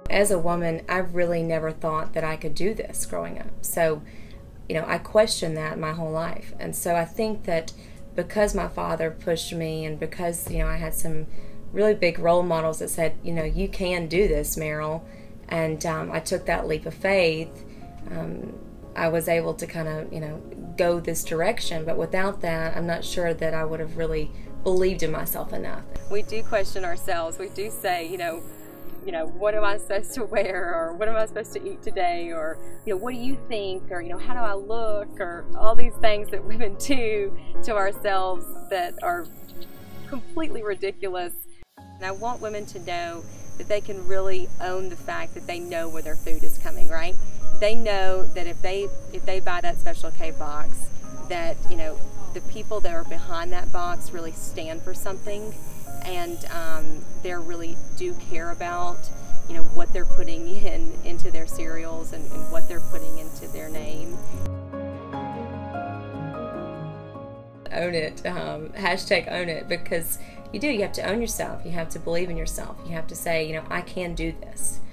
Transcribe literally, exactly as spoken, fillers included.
as a woman, I really never thought that I could do this growing up. So, you know, I questioned that my whole life. And so I think that because my father pushed me, and because, you know, I had some really big role models that said, you know, you can do this, Meryl, and um, I took that leap of faith, um, I was able to kind of, you know, go this direction. But without that, I'm not sure that I would have really believed in myself enough. We do question ourselves. We do say, you know, you know, what am I supposed to wear, or what am I supposed to eat today, or, you know, what do you think, or, you know, how do I look, or all these things that women do to ourselves that are completely ridiculous. And I want women to know that they can really own the fact that they know where their food is coming, right? They know that if they if they buy that Special K box, that, you know, the people that are behind that box really stand for something, and um, they really do care about, you know, what they're putting in into their cereals, and, and what they're putting into their name. Own it. Um, hashtag own it, because you do. You have to own yourself. You have to believe in yourself. You have to say, you know, I can do this.